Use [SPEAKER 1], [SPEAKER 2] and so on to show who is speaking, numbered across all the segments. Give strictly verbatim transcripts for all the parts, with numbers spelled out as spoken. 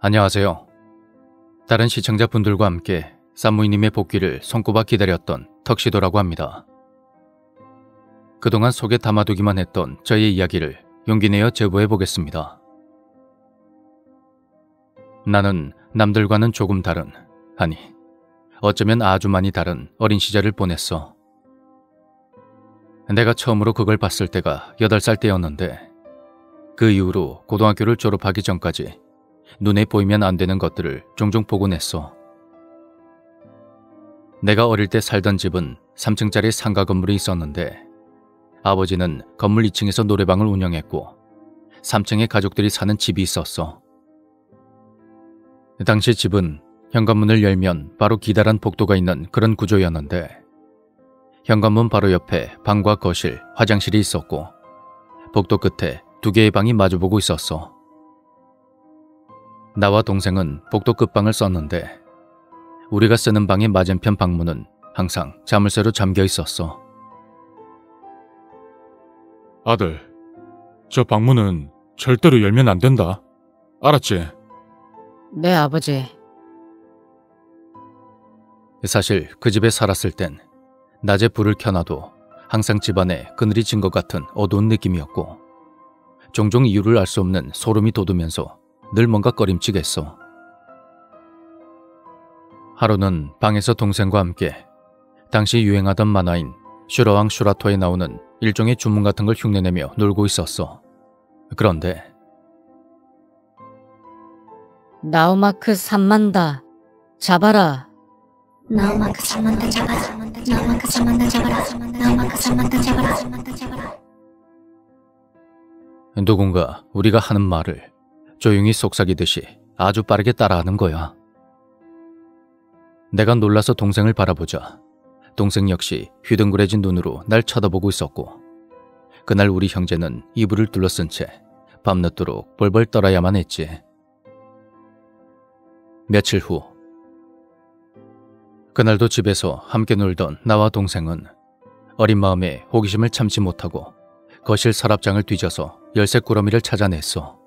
[SPEAKER 1] 안녕하세요. 다른 시청자분들과 함께 산무이님의 복귀를 손꼽아 기다렸던 턱시도라고 합니다. 그동안 속에 담아두기만 했던 저의 이야기를 용기내어 제보해 보겠습니다. 나는 남들과는 조금 다른, 아니 어쩌면 아주 많이 다른 어린 시절을 보냈어. 내가 처음으로 그걸 봤을 때가 여덟 살 때였는데 그 이후로 고등학교를 졸업하기 전까지 눈에 보이면 안 되는 것들을 종종 보곤 했어. 내가 어릴 때 살던 집은 삼 층짜리 상가 건물이 있었는데 아버지는 건물 이 층에서 노래방을 운영했고 삼 층에 가족들이 사는 집이 있었어. 당시 집은 현관문을 열면 바로 기다란 복도가 있는 그런 구조였는데 현관문 바로 옆에 방과 거실, 화장실이 있었고 복도 끝에 두 개의 방이 마주보고 있었어. 나와 동생은 복도 끝방을 썼는데 우리가 쓰는 방의 맞은편 방문은 항상 자물쇠로 잠겨 있었어.
[SPEAKER 2] 아들, 저 방문은 절대로 열면 안 된다. 알았지?
[SPEAKER 3] 네, 아버지.
[SPEAKER 1] 사실 그 집에 살았을 땐 낮에 불을 켜놔도 항상 집안에 그늘이 진 것 같은 어두운 느낌이었고 종종 이유를 알 수 없는 소름이 돋으면서 늘 뭔가 꺼림칙했어. 하루는 방에서 동생과 함께 당시 유행하던 만화인 슈러왕 슈라토에 나오는 일종의 주문 같은 걸 흉내내며 놀고 있었어. 그런데
[SPEAKER 3] 나우마크 삼만다 잡아라.
[SPEAKER 4] 나우마크 삼만다 잡아라. 나우마크 삼만다 잡아라. 나우마크 삼만다 잡아라.
[SPEAKER 1] 누군가 우리가 하는 말을 조용히 속삭이듯이 아주 빠르게 따라하는 거야. 내가 놀라서 동생을 바라보자 동생 역시 휘둥그레진 눈으로 날 쳐다보고 있었고 그날 우리 형제는 이불을 둘러쓴 채 밤늦도록 벌벌 떨어야만 했지. 며칠 후 그날도 집에서 함께 놀던 나와 동생은 어린 마음에 호기심을 참지 못하고 거실 서랍장을 뒤져서 열쇠 꾸러미를 찾아냈어.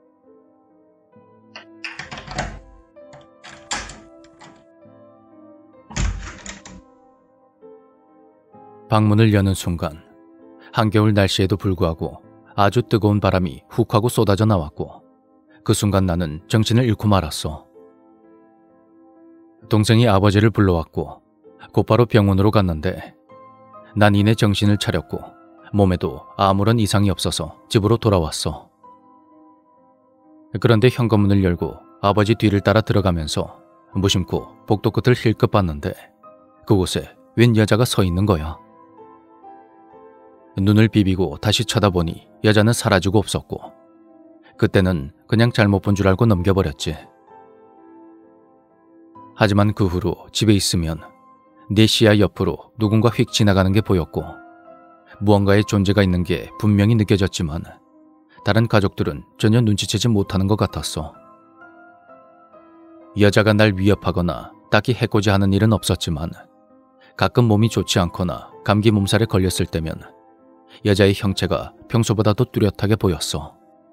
[SPEAKER 1] 방문을 여는 순간 한겨울 날씨에도 불구하고 아주 뜨거운 바람이 훅 하고 쏟아져 나왔고 그 순간 나는 정신을 잃고 말았어. 동생이 아버지를 불러왔고 곧바로 병원으로 갔는데 난 이내 정신을 차렸고 몸에도 아무런 이상이 없어서 집으로 돌아왔어. 그런데 현관문을 열고 아버지 뒤를 따라 들어가면서 무심코 복도 끝을 힐끗 봤는데 그곳에 웬 여자가 서 있는 거야. 눈을 비비고 다시 쳐다보니 여자는 사라지고 없었고 그때는 그냥 잘못 본 줄 알고 넘겨버렸지. 하지만 그 후로 집에 있으면 내 시야 옆으로 누군가 휙 지나가는 게 보였고 무언가의 존재가 있는 게 분명히 느껴졌지만 다른 가족들은 전혀 눈치채지 못하는 것 같았어. 여자가 날 위협하거나 딱히 해코지하는 일은 없었지만 가끔 몸이 좋지 않거나 감기 몸살에 걸렸을 때면 여자의 형체가 평소보다도 뚜렷하게 보였어.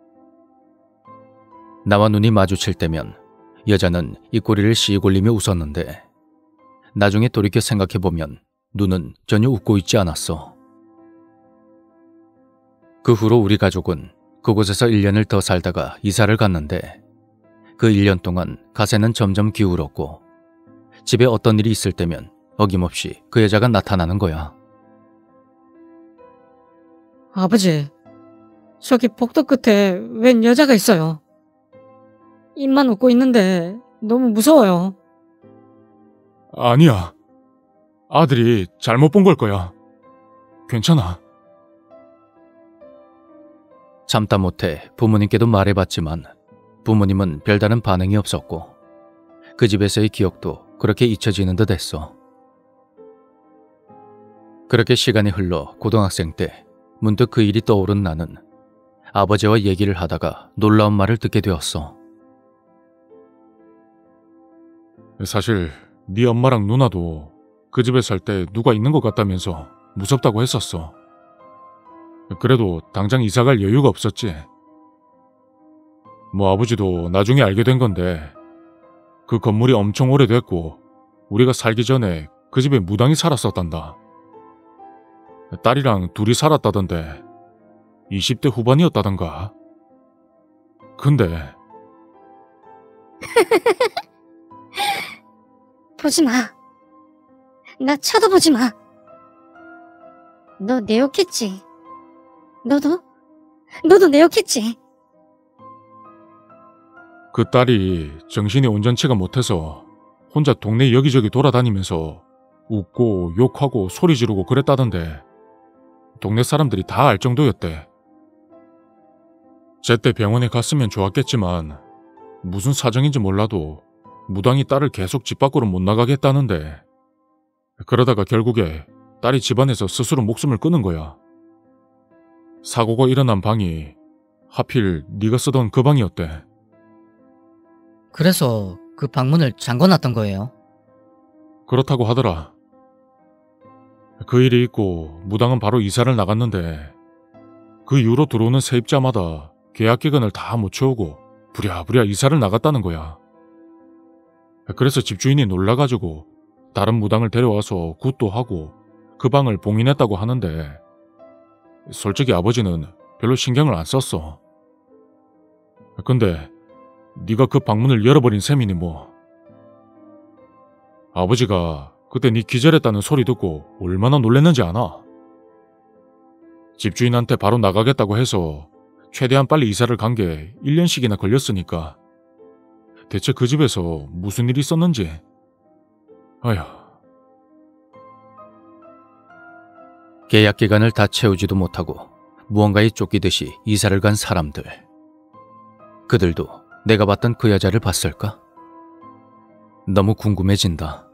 [SPEAKER 1] 나와 눈이 마주칠 때면 여자는 입꼬리를 씩 올리며 웃었는데 나중에 돌이켜 생각해보면 눈은 전혀 웃고 있지 않았어. 그 후로 우리 가족은 그곳에서 일 년을 더 살다가 이사를 갔는데 그 일 년 동안 가세는 점점 기울었고 집에 어떤 일이 있을 때면 어김없이 그 여자가 나타나는 거야.
[SPEAKER 3] 아버지, 저기 복도 끝에 웬 여자가 있어요. 입만 웃고 있는데 너무 무서워요.
[SPEAKER 2] 아니야. 아들이 잘못 본 걸 거야. 괜찮아.
[SPEAKER 1] 참다 못해 부모님께도 말해봤지만 부모님은 별다른 반응이 없었고 그 집에서의 기억도 그렇게 잊혀지는 듯 했어. 그렇게 시간이 흘러 고등학생 때 문득 그 일이 떠오른 나는 아버지와 얘기를 하다가 놀라운 말을 듣게 되었어.
[SPEAKER 2] 사실 네 엄마랑 누나도 그 집에 살 때 누가 있는 것 같다면서 무섭다고 했었어. 그래도 당장 이사갈 여유가 없었지. 뭐 아버지도 나중에 알게 된 건데 그 건물이 엄청 오래됐고 우리가 살기 전에 그 집에 무당이 살았었단다. 딸이랑 둘이 살았다던데 이십 대 후반이었다던가. 근데
[SPEAKER 4] 보지 마. 나 쳐다보지 마. 너 내 욕했지? 너도? 너도 내 욕했지?
[SPEAKER 2] 그 딸이 정신이 온전치가 못해서 혼자 동네 여기저기 돌아다니면서 웃고 욕하고 소리 지르고 그랬다던데 동네 사람들이 다 알 정도였대. 제때 병원에 갔으면 좋았겠지만 무슨 사정인지 몰라도 무당이 딸을 계속 집 밖으로 못 나가겠다는데 그러다가 결국에 딸이 집안에서 스스로 목숨을 끊은 거야. 사고가 일어난 방이 하필 네가 쓰던 그 방이었대.
[SPEAKER 5] 그래서 그 방문을 잠궈놨던 거예요?
[SPEAKER 2] 그렇다고 하더라. 그 일이 있고 무당은 바로 이사를 나갔는데 그 이후로 들어오는 세입자마다 계약기간을 다 못 채우고 부랴부랴 이사를 나갔다는 거야. 그래서 집주인이 놀라가지고 다른 무당을 데려와서 굿도 하고 그 방을 봉인했다고 하는데 솔직히 아버지는 별로 신경을 안 썼어. 근데 네가 그 방문을 열어버린 셈이니 뭐. 아버지가 그때 네 기절했다는 소리 듣고 얼마나 놀랬는지 아나? 집주인한테 바로 나가겠다고 해서 최대한 빨리 이사를 간 게 일 년씩이나 걸렸으니까 대체 그 집에서 무슨 일이 있었는지. 아휴.
[SPEAKER 1] 계약 기간을 다 채우지도 못하고 무언가에 쫓기듯이 이사를 간 사람들. 그들도 내가 봤던 그 여자를 봤을까? 너무 궁금해진다.